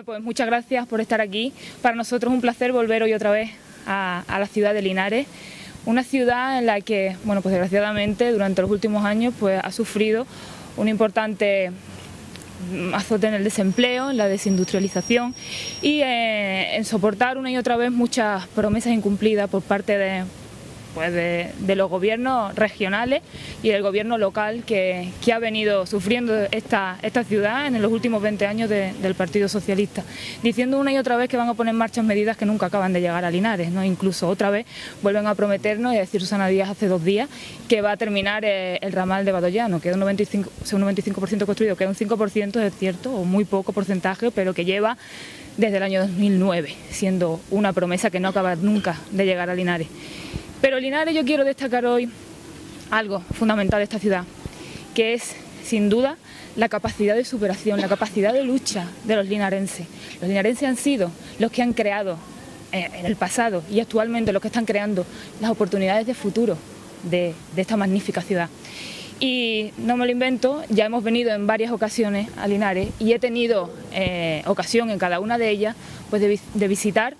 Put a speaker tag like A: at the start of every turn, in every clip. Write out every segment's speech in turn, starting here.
A: Bueno, pues muchas gracias por estar aquí. Para nosotros es un placer volver hoy otra vez a la ciudad de Linares, una ciudad en la que, bueno, pues desgraciadamente durante los últimos años pues ha sufrido un importante azote en el desempleo, en la desindustrialización y en soportar una y otra vez muchas promesas incumplidas por parte de los gobiernos regionales y del gobierno local que ha venido sufriendo esta ciudad en los últimos 20 años del Partido Socialista, diciendo una y otra vez que van a poner en marcha medidas que nunca acaban de llegar a Linares, ¿no? Incluso otra vez vuelven a prometernos, y a decir Susana Díaz hace 2 días, que va a terminar el ramal de Badoyano, que es un 95% construido, que es un 5%, es cierto, o muy poco porcentaje, pero que lleva desde el año 2009, siendo una promesa que no acaba nunca de llegar a Linares. Pero Linares, yo quiero destacar hoy algo fundamental de esta ciudad, que es, sin duda, la capacidad de superación, la capacidad de lucha de los linarenses. Los linarenses han sido los que han creado en el pasado y actualmente los que están creando las oportunidades de futuro de esta magnífica ciudad. Y no me lo invento, ya hemos venido en varias ocasiones a Linares y he tenido ocasión en cada una de ellas pues de visitar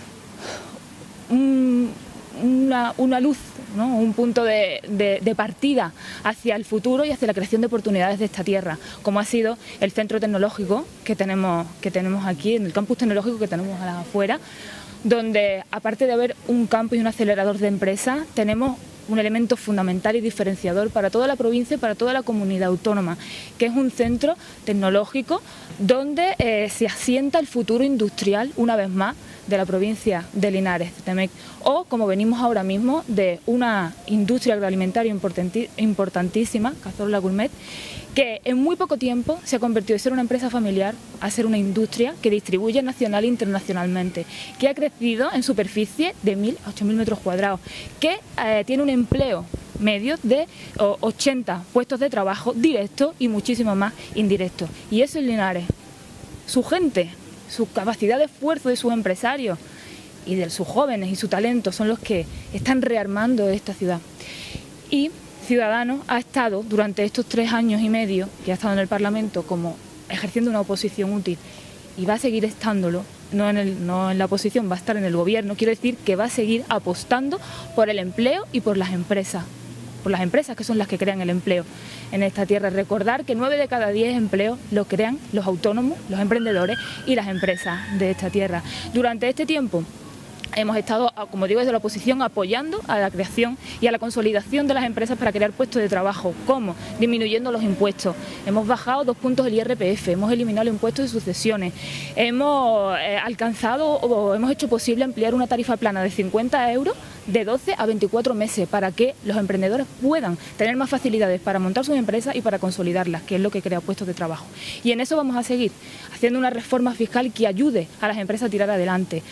A: una luz, ¿no? Un punto de partida hacia el futuro y hacia la creación de oportunidades de esta tierra, como ha sido el centro tecnológico que tenemos aquí, en el campus tecnológico que tenemos a las afueras, donde aparte de haber un campus y un acelerador de empresas, tenemos un elemento fundamental y diferenciador para toda la provincia y para toda la comunidad autónoma, que es un centro tecnológico donde se asienta el futuro industrial, una vez más, de la provincia de Linares, de Temec, o como venimos ahora mismo de una industria agroalimentaria importantísima, Cazorla Gourmet, que en muy poco tiempo se ha convertido de ser una empresa familiar a ser una industria que distribuye nacional e internacionalmente, que ha crecido en superficie de 1.000 a 8.000 metros cuadrados, que tiene un empleo medio de 80 puestos de trabajo directos y muchísimo más indirectos. Y eso es Linares. Su gente, su capacidad de esfuerzo de sus empresarios y de sus jóvenes y su talento son los que están rearmando esta ciudad. Y Ciudadanos ha estado durante estos 3 años y medio que ha estado en el Parlamento como ejerciendo una oposición útil y va a seguir estándolo, no en la oposición, va a estar en el gobierno, quiero decir que va a seguir apostando por el empleo y por las empresas que son las que crean el empleo en esta tierra. Recordar que 9 de cada 10 empleos los crean los autónomos, los emprendedores y las empresas de esta tierra. Durante este tiempo hemos estado, como digo, desde la oposición apoyando a la creación y a la consolidación de las empresas para crear puestos de trabajo. ¿Cómo? Disminuyendo los impuestos. Hemos bajado 2 puntos el IRPF, hemos eliminado el impuesto de sucesiones, hemos alcanzado o hemos hecho posible ampliar una tarifa plana de 50 euros de 12 a 24 meses para que los emprendedores puedan tener más facilidades para montar sus empresas y para consolidarlas, que es lo que crea puestos de trabajo. Y en eso vamos a seguir, haciendo una reforma fiscal que ayude a las empresas a tirar adelante,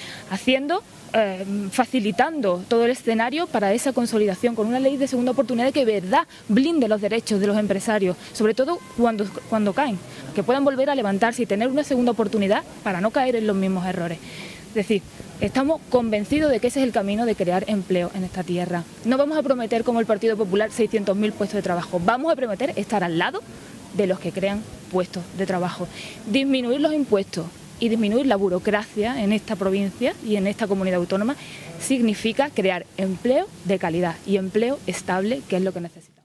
A: facilitando todo el escenario para esa consolidación con una ley de segunda oportunidad que de verdad blinde los derechos de los empresarios, sobre todo cuando caen, que puedan volver a levantarse y tener una segunda oportunidad para no caer en los mismos errores. Es decir, estamos convencidos de que ese es el camino de crear empleo en esta tierra. No vamos a prometer, como el Partido Popular, 600.000 puestos de trabajo. Vamos a prometer estar al lado de los que crean puestos de trabajo. Disminuir los impuestos y disminuir la burocracia en esta provincia y en esta comunidad autónoma significa crear empleo de calidad y empleo estable, que es lo que necesitamos.